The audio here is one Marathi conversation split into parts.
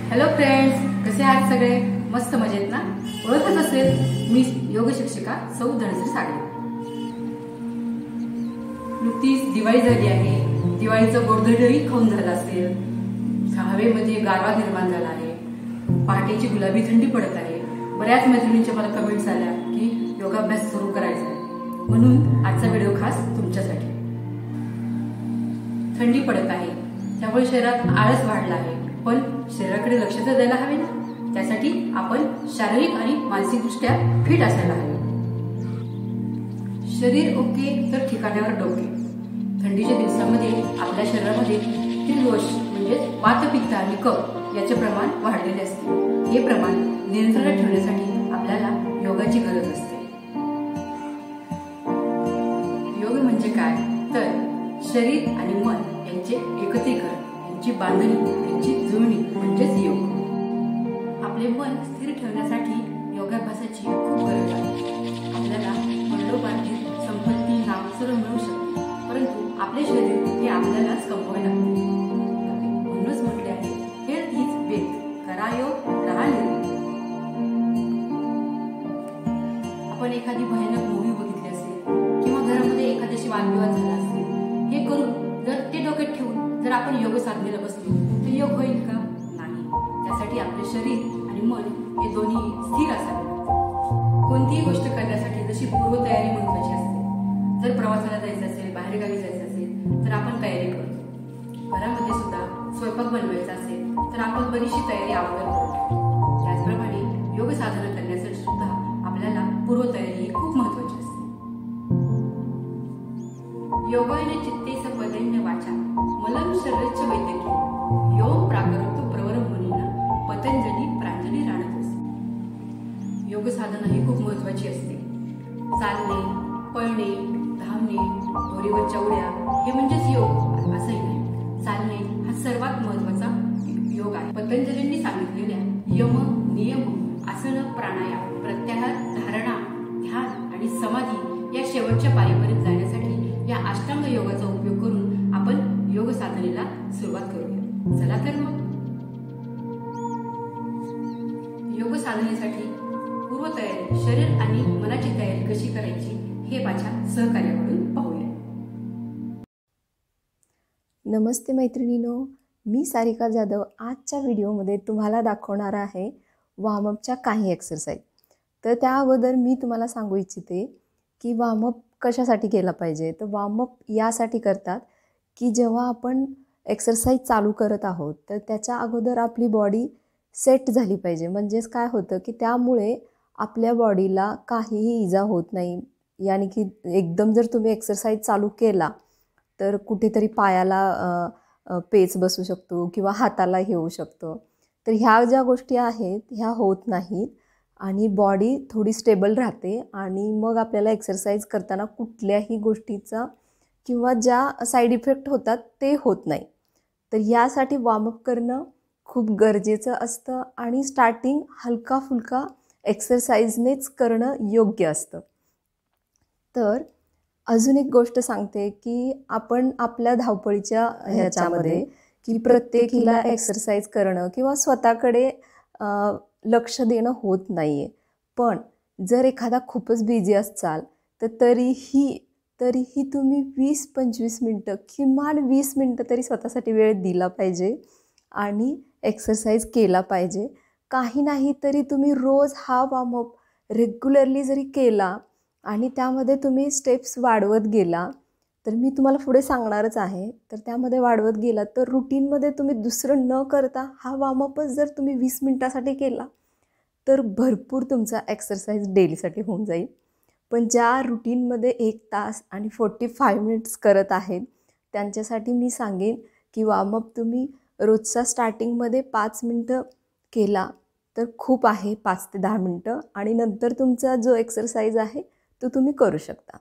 हॅलो फ्रेंड्स, कसे आहात सगळे? मस्त मजेत ना? ओळखत असेल, मी योग शिक्षिका सौ धनश्री सागरे. नुकतीच दिवाळी झाली आहे. दिवाळीचं गोडधोडही खाऊन झालं असेल. हवेमध्ये गारवा निर्माण झाला आहे. पहाटेची गुलाबी थंडी पडत आहे. बऱ्याच मैत्रिणींच्या मला कमेंट्स आल्या की योगाभ्यास सुरू करायचा आहे. म्हणून आजचा व्हिडिओ खास तुमच्यासाठी. थंडी पडत आहे, त्यामुळे शरीरात आळस वाढला आहे. पण शरीराकडे लक्ष तर द्यायला हवे ना. त्यासाठी आपण शारीरिक आणि मानसिकदृष्ट्या फिट असायला हवे. शरीर ओके तर ठिकाणावर डोके. थंडीच्या दिवसामध्ये आपल्या शरीरामध्ये तिलदोष म्हणजे वातपित्त आणि कफ याचे प्रमाण वाढलेले असते. हे प्रमाण नियंत्रणात ठेवण्यासाठी आपल्याला योगाची गरज असते. योग म्हणजे काय तर शरीर आणि मन यांचे एकत्रीकरण, यांची बांधणी, यांची जुळणी म्हणजेच योग. आपले मन स्थिर ठेवण्यासाठी योगाभ्यासाची खूप गरज आहे. आपल्याला परलोकातील संपत्ती नाम सर्व मिळू शकते, परंतु आपले शरीर हे आपल्यालाच कमवावे लागते. म्हणूनच म्हटले आहे, हेल्थ इज वेल्थ. करा योग, राहा निरोगी. आपण एखादी भयानक मूव्ही बघितली असेल किंवा घरामध्ये एखाद्याशी वादविवाद झाला असेल, हे करून जर ते डोक्यात ठेवून जर आपण योग साधनेला बसलो तर योग होईल का? नाही. त्यासाठी आपले शरीर आणि मन हे दोन्ही स्थिर असावे. कोणतीही गोष्ट करण्यासाठी जशी पूर्वतयारी महत्वाची असते. जर प्रवासाला जायचं असेल, बाहेरगावी जायचं असेल तर आपण तयारी करतो. घरामध्ये सुद्धा स्वयंपाक बनवायचा असेल तर आपण बरीचशी तयारी अगोदर करतो. त्याचप्रमाणे योग साधना करण्यासाठी सुद्धा आपल्याला पूर्वतयारी ही खूप महत्वाची असते. योगाने चित्ते सपदेन्य वाचा मलम शरीरच वैद्यकीय योग प्राकरतो प्रवर मुनीना पतंजली प्रांजली राणतोस. योग साधना ही खूप महत्वाची असते. चालणे, पळणे, धावणे, दोरीवरच्या उड्या हे म्हणजेच योग असंही नाही. चालणे हा सर्वात महत्वाचा योग आहे. पतंजलींनी सांगितलेल्या यम, नियम, आसन, प्राणायाम, प्रत्याहार, धारणा, ध्यान आणि समाधी या शेवटच्या पायरीपर्यंत जाण्यासाठी या अष्टांग योगाचा उपयोग करून आपण योग साधनेला सुरुवात करूया. चला तर मग योग साधनेसाठी पूर्वतयारी, शरीर आणि मनाची तयारी कशी करायची हे माझ्या सहकार्याकडून पाहूया. नमस्ते मैत्रिणींनो, मी सारिका जाधव आजच्या व्हिडिओमध्ये तुम्हाला दाखवणार आहे वॉर्मअपच्या काही एक्सरसाइज. तर त्या अगोदर मी तुम्हाला सांगू इच्छिते की वॉर्मअप कशासाठी केला पाहिजे. तर वॉर्मअप यासाठी करतात की जेव्हा आपण एक्सरसाइज चालू करत आहोत तर त्याच्या अगोदर आपली बॉडी सेट झाली पाहिजे. म्हणजेच काय होतं की त्यामुळे आपल्या बॉडीला काहीही इजा होत नाही. यानी की एकदम जर तुम्ही एक्सरसाइज चालू केला तर कुठेतरी पायाला पेच बसू शकतो किंवा हाताला हे होऊ शकतो. तर ह्या ज्या गोष्टी आहेत ह्या होत नाहीत आणि बॉडी थोडी स्टेबल राहते आणि मग आपल्याला एक्सरसाइज करताना कुठल्याही गोष्टीचा किंवा ज्या साईड इफेक्ट होतात ते होत नाही. तर यासाठी वॉर्मअप करणं खूप गरजेचं असतं आणि स्टार्टिंग हलका फुलका एक्सरसाइजनेच करणं योग्य असतं. तर अजून एक गोष्ट सांगते की आपण आपल्या धावपळीच्या ह्याच्यामध्ये की प्रत्येकीला एक्सरसाइज करणं किंवा स्वतःकडे लक्ष देणं होत नाही आहे. पण जर एखादा खूपच बिझी असाल तर तरीही तुम्ही 20-25 मिनटं किमान 20 मिनटं तरी स्वतःसाठी वेळ दिला पाहिजे आणि एक्सरसाइज केला पाहिजे. काही नाही तरी तुम्ही रोज हा वॉर्मअप रेग्युलरली जरी केला आणि त्यामध्ये तुम्ही स्टेप्स वाढवत गेला तर मी तुम्हाला पुढे सांगणारच आहे. तर त्यामध्ये वाढवत गेला तर रुटीनमध्ये तुम्ही दुसरं न करता हा वॉर्मअपच जर तुम्ही 20 मिनटासाठी केला तर भरपूर तुमचा एक्सरसाइज डेलीसाठी होऊन जाईल. पण ज्या रुटीनमध्ये 1 तास आणि 45 मिनिट्स करत आहेत त्यांच्यासाठी मी सांगेन की वॉर्मअप तुम्ही रोजचा स्टार्टिंगमध्ये 5 मिनटं केला तर खूप आहे, 5 ते 10 मिनटं, आणि नंतर तुमचा जो एक्सरसाइज आहे तो तुम्ही करू शकता.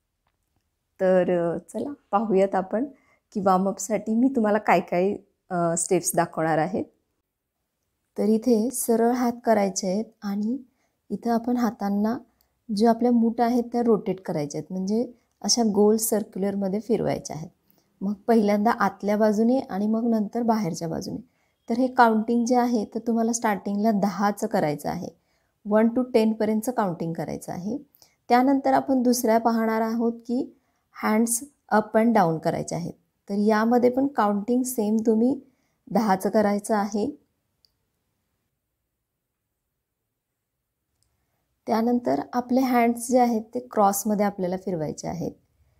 तर चला पाहूयात आपण की वॉर्मअपसाठी मी तुम्हाला काय काय स्टेप्स दाखवणार आहे. तर इथे सरळ हात करायचे आहेत आणि इथं आपण हातांना जे आपल्या मूठ आहेत त्या रोटेट करायच्या आहेत. म्हणजे अशा गोल सर्क्युलरमध्ये फिरवायच्या आहेत. मग पहिल्यांदा आतल्या बाजूने आणि मग नंतर बाहेरच्या बाजूने. तर हे काउंटिंग जे आहे तर तुम्हाला स्टार्टिंगला 10चं करायचं आहे. 1 to 10 पर्यंतचं काउंटिंग करायचं आहे. त्यानंतर आपण दुसऱ्या पाहणार आहोत की हँड्स अप अँड डाऊन करायचे आहेत. तर यामध्ये पण काउंटिंग सेम तुम्ही 10चं करायचं आहे. त्यानंतर आपले हँड्स जे आहेत ते क्रॉसमध्ये आपल्याला फिरवायचे आहेत.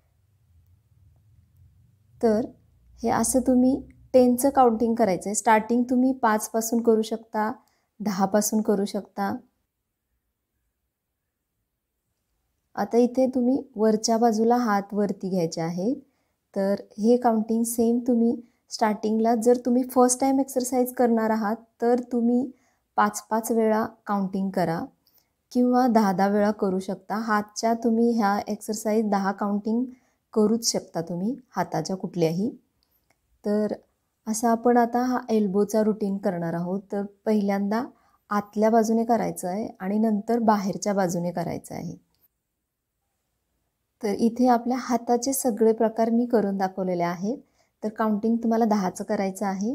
तर हे असं तुम्ही 10चं काउंटिंग करायचं आहे. स्टार्टिंग तुम्ही 5 पासून करू शकता, 10 पासून करू शकता. आता इथे तुम्ही वरच्या बाजूला हात वरती घ्यायचे आहेत. तर हे काउंटिंग सेम तुम्ही स्टार्टिंगला जर तुम्ही फर्स्ट टाईम एक्सरसाइज करणार आहात तर तुम्ही 5-5 वेळा काउंटिंग करा किंवा 10-10 वेळा करू शकता. हातच्या तुम्ही ह्या एक्सरसाइज 10 काउंटिंग करूच शकता तुम्ही हाताच्या कुठल्याही. तर असं आपण आता हा एल्बोचा रुटीन करणार आहोत. तर पहिल्यांदा आतल्या बाजूने करायचं आहे आणि नंतर बाहेरच्या बाजूने करायचं आहे. तर इथे आपल्या हाताचे सगळे प्रकार मी करून दाखवलेले आहेत. तर काउंटिंग तुम्हाला 10चं करायचं आहे.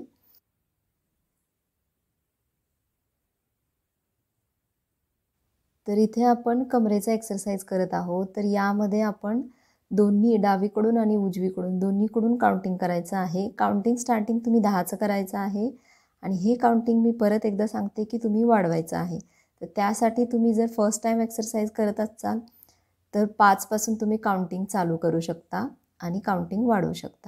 तर इथे आपण कमरेचा एक्सरसाइज करत आहोत. तर यामध्ये आपण दोन्ही डावीकडून आणि उजवीकडून दोन्हीकडून काउंटिंग करायचं आहे. काउंटिंग स्टार्टिंग तुम्ही 10चं करायचं आहे आणि हे काउंटिंग मी परत एकदा सांगते की तुम्ही वाढवायचं आहे. तर त्यासाठी तुम्ही जर फर्स्ट टाईम एक्सरसाइज करत असाल तर 5 पासून तुम्ही काउंटिंग चालू करू शकता आणि काउंटिंग वाढवू शकता.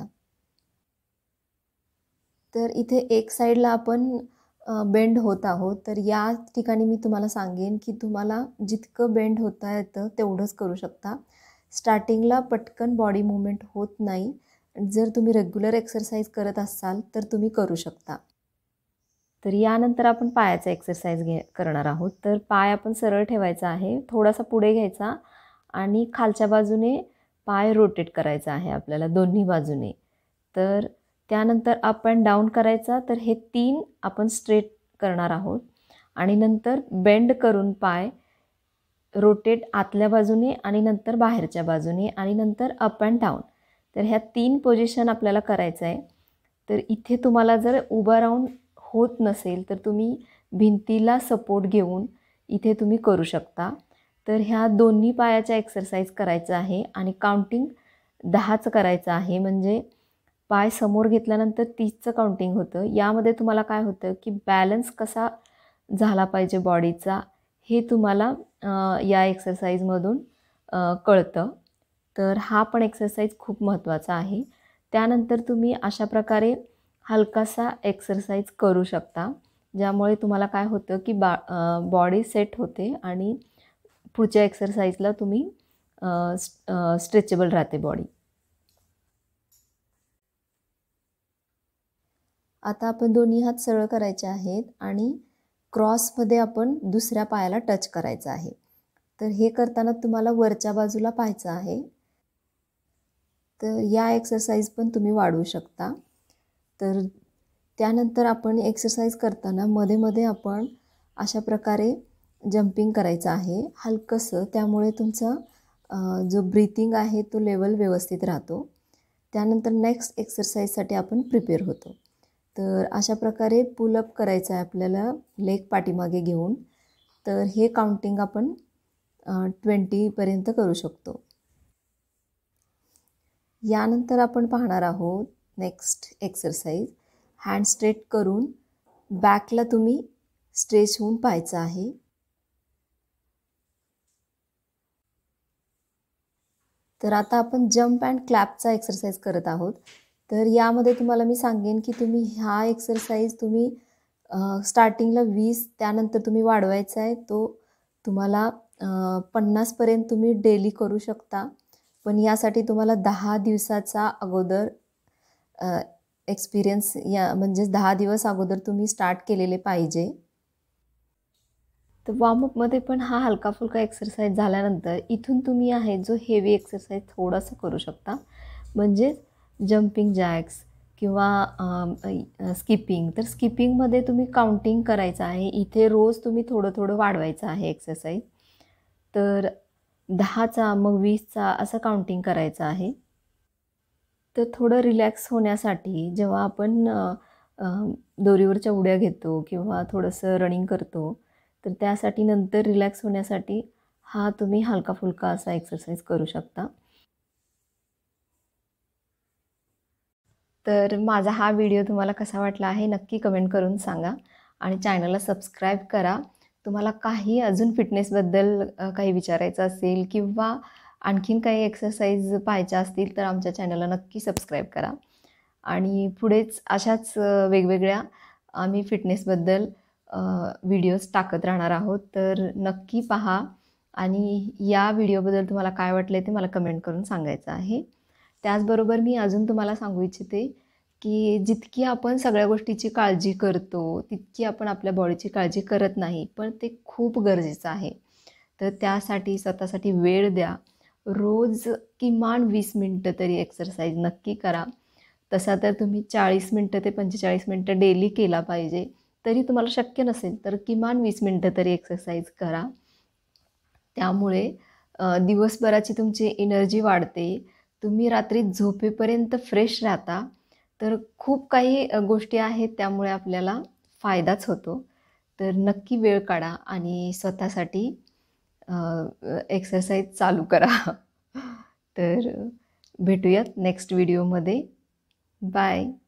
तर इथे एक साईडला आपण बेंड होत आहोत. तर या ठिकाणी मी तुम्हाला सांगेन की तुम्हाला जितकं बेंड होता येतं तेवढंच करू शकता. स्टार्टिंगला पटकन बॉडी मूवमेंट होत नाही. जर तुम्ही रेग्युलर एक्सरसाइज करत असाल तर तुम्ही करू शकता. तर यानंतर आपण पायाचा एक्सरसाइज करणार आहोत. तर पाय आपण सरळ ठेवायचा आहे, थोडासा पुढे घ्यायचा आणि खालच्या बाजूने पाय रोटेट करायचा आहे आपल्याला दोन्ही बाजूने. तर त्यानंतर अप अँड डाऊन करायचा. तर हे 3 आपण स्ट्रेट करणार आहोत आणि नंतर बेंड करून पाय रोटेट आतल्या बाजूने आणि नंतर बाहेरच्या बाजूने आणि नंतर अप अँड डाऊन. तर ह्या 3 पोझिशन आपल्याला करायचं आहे. तर इथे तुम्हाला जर उभं राहून होत नसेल तर तुम्ही भिंतीला सपोर्ट घेऊन इथे तुम्ही करू शकता. तर ह्या दोन्ही पायाच्या एक्सरसाइज करायचं आहे आणि काउंटिंग 10चं करायचं आहे. म्हणजे पाय समोर घेतल्यानंतर 30चं काउंटिंग होतं. यामध्ये तुम्हाला काय होतं की बॅलन्स कसा झाला पाहिजे बॉडीचा हे तुम्हाला या एक्सरसाइजमधून कळतं. तर हा पण एक्सरसाइज खूप महत्त्वाचा आहे. त्यानंतर तुम्ही अशा प्रकारे हलकासा एक्सरसाइज करू शकता, ज्यामुळे तुम्हाला काय होतं की बॉडी सेट होते आणि पुढच्या एक्सरसाइजला तुम्ही स्ट्रेचेबल राहते बॉडी. आता आपण दोन्ही हात सरळ करायचे आहेत आणि क्रॉसमध्ये आपण दुसऱ्या पायाला टच करायचं आहे. तर हे करताना तुम्हाला वरच्या बाजूला पाहायचं आहे. तर या एक्सरसाइज पण तुम्ही वाढवू शकता. तर त्यानंतर आपण एक्सरसाइज करताना मध्ये मध्ये आपण अशा प्रकारे जंपिंग करायचं आहे हलकंसं. त्यामुळे तुमचा जो ब्रीथिंग आहे तो लेवल व्यवस्थित राहतो. त्यानंतर नेक्स्ट एक्सरसाइजसाठी आपण प्रिपेअर होतो. तर अशा प्रकारे पुलअप करायचं आहे आपल्याला लेग पाठीमागे घेऊन. तर हे काउंटिंग आपण 20 पर्यंत करू शकतो. यानंतर आपण पाहणार आहोत नेक्स्ट एक्सरसाइज. हँड स्ट्रेट करून बॅकला तुम्ही स्ट्रेच होऊन पाहायचं आहे. तर आता आपण जंप अँड क्लॅपचा एक्सरसाइज करत आहोत. तर यामध्ये तुम्हाला मी सांगेन की तुम्ही हा एक्सरसाइज तुम्ही स्टार्टिंगला 20 त्यानंतर तुम्ही वाढवायचा आहे. तो तुम्हाला 50 पर्यंत तुम्ही डेली करू शकता. पण यासाठी तुम्हाला 10 दिवसाचा अगोदर एक्सपिरियन्स म्हणजे 10 दिवस अगोदर तुम्ही स्टार्ट केलेले पाहिजे. तर वॉर्मअपमध्ये पण हा हलका फुलका एक्सरसाइज झाल्यानंतर इथून तुम्ही आहे जो हेवी एक्सरसाइज थोडासा करू शकता. म्हणजे जंपिंग जॅक्स किंवा स्किपिंग. तर स्किपिंगमध्ये तुम्ही काउंटिंग करायचं आहे. इथे रोज तुम्ही थोडं थोडं वाढवायचं आहे एक्सरसाइज. तर 10चा मग 20चा असं काउंटिंग करायचं आहे. तर थोडं रिलॅक्स होण्यासाठी जेव्हा आपण दोरीवरच्या उड्या घेतो किंवा थोडंसं रनिंग करतो, तर त्यासाठी नंतर रिलॅक्स होण्यासाठी हा तुम्ही हलका फुलका असा एक्सरसाइज करू शकता. तर माझा हा व्हिडिओ तुम्हाला कसा वाटला आहे नक्की कमेंट करून सांगा आणि चॅनलला सबस्क्राईब करा. तुम्हाला काही अजून फिटनेसबद्दल काही विचारायचं असेल किंवा आणखीन काही एक्सरसाइज पाहायच्या असतील तर आमच्या चॅनलला नक्की सबस्क्राईब करा. आणि पुढेच अशाच वेगवेगळ्या आम्ही फिटनेसबद्दल व्हिडिओज टाकत राहणार आहोत. तर नक्की पहा आणि या व्हिडिओबद्दल तुम्हाला काय वाटले ते मला कमेंट करून सांगायचं आहे. त्याचबरोबर मी अजून तुम्हाला सांगू इच्छिते की जितकी आपण सगळ्या गोष्टीची काळजी करतो, तितकी आपण आपल्या बॉडीची काळजी करत नाही. पण ते खूप गरजेचं आहे. तर त्यासाठी स्वतःसाठी वेळ द्या. रोज किमान 20 मिनिटं तरी एक्सरसाइज नक्की करा. तसा तर तुम्ही 40 मिनिटं ते 45 मिनिटं डेली केला पाहिजे. तरी तुम्हाला शक्य नसेल तर किमान 20 मिनिटं तरी एक्सरसाइज करा. त्यामुळे दिवसभराची तुमची एनर्जी वाढते. तुम्ही रात्री झोपेपर्यंत फ्रेश राहता. तर खूप काही गोष्टी आहेत त्यामुळे आपल्याला फायदाच होतो. तर नक्की वेळ काढा आणि स्वतःसाठी एक्सरसाइज चालू करा. तर भेटूयात नेक्स्ट व्हिडिओमध्ये. बाय.